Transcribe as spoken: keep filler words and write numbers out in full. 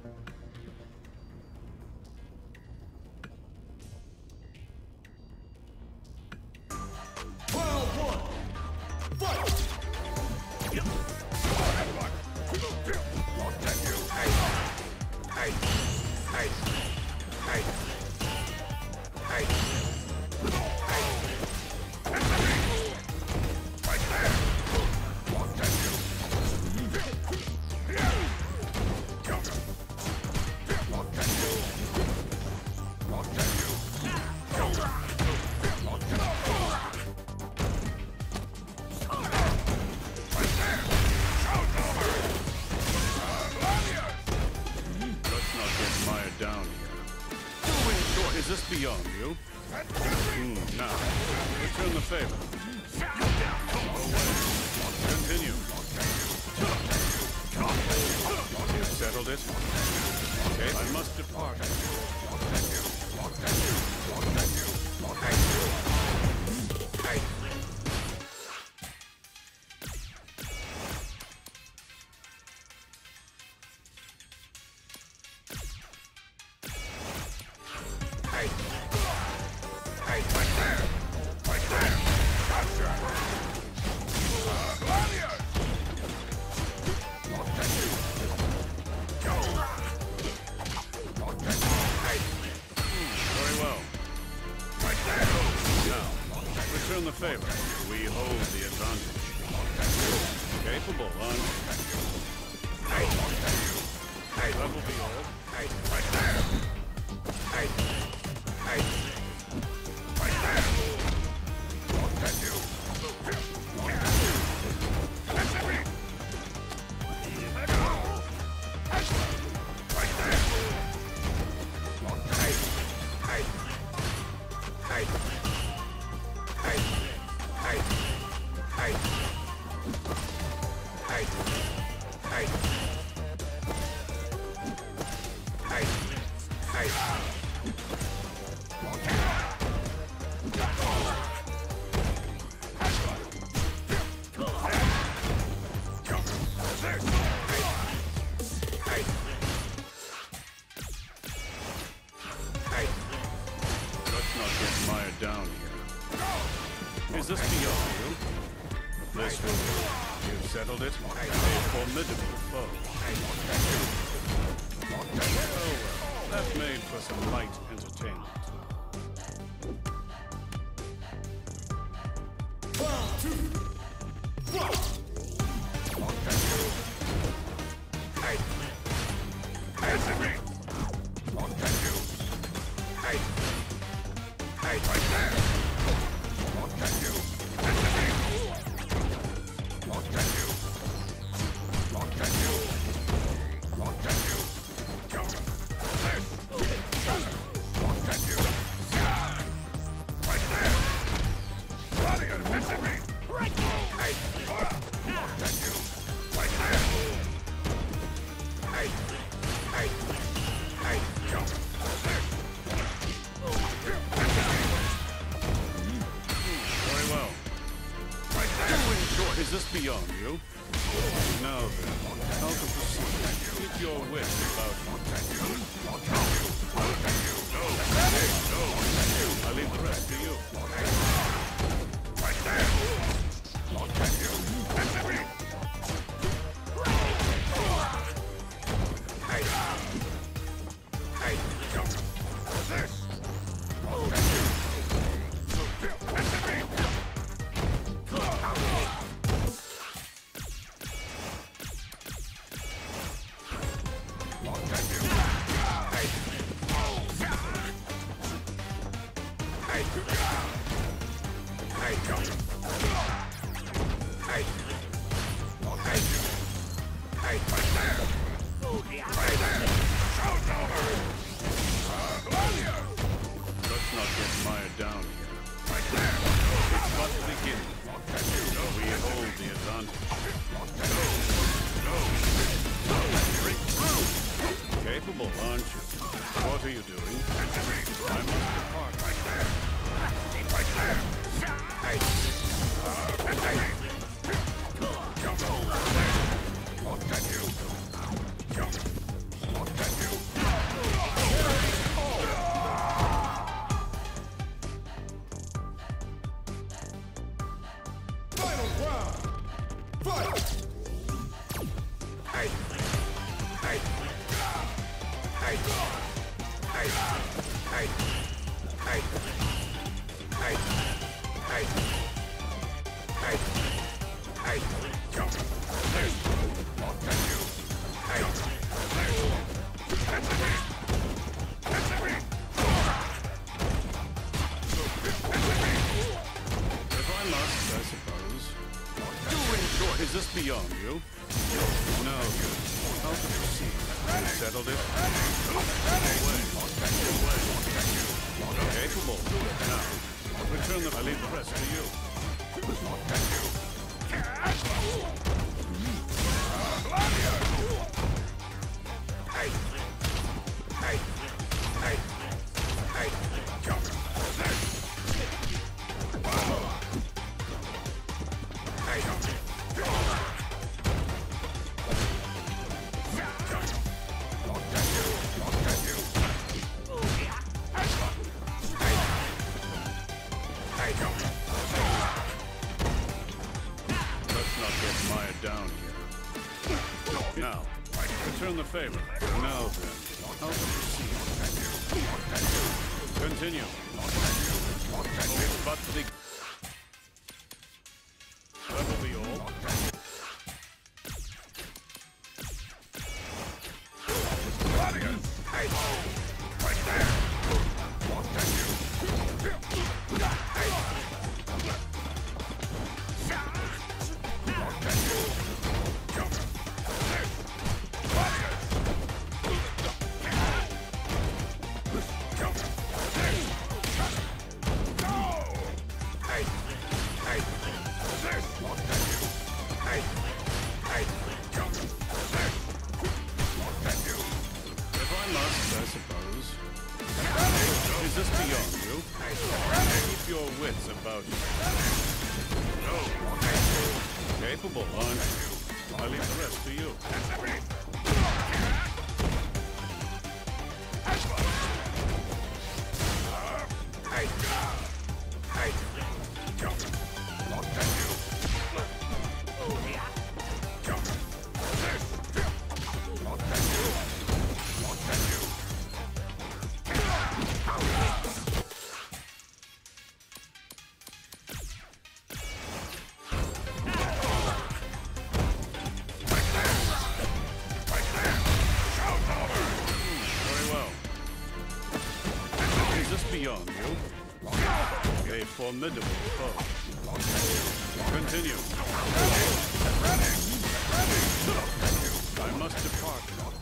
Is this beyond you? Mm, now, return the favor. Continue. You've settled it? Okay, I must depart. Return the favor. We hold the advantage. Capable, aren't you? That will be all. Right there. Right there. Look at you. That's it. Right there. Right. Down here. Is this beyond you? This will do. You've settled it? A formidable foe. Oh well, that made for some light entertainment. One, two, one! Right there! What can you? What can you? What can you? What can you? What can you? Right there! Bloody and missing me! Right there! What can you? Right there! Hey! Hey! Hey! Jump! Is this beyond you? Now then, how to proceed? Keep your wits about you. I leave the rest to you. Right there! What can you? That's me! Hey! Hey! Jump! This! What can you? That's me! Let's not get mired down here. Right there. It's but the beginning. We hold the advantage. Capable, aren't you? What are you doing? I must depart. Right there. Right there. Hey. Hey. Jump. What can you? Jump. What can you? Is this beyond you? No. How can you see? You settled it? Away. Away. Capable. Now, return the... I leave the rest to you. Hey. Hey. Hey. Hey. Jump. Hey. Let's not get Maya down here. Now, return the favor. Now then, how can you see? Continue. But the... That'll be all. Hey. Right there. I suppose. Is this beyond you? Keep your wits about you. Capable, aren't you? I leave the rest to you. Hey. Hey. Jump. Jump. Beyond you. A formidable foe. Continue. I must depart.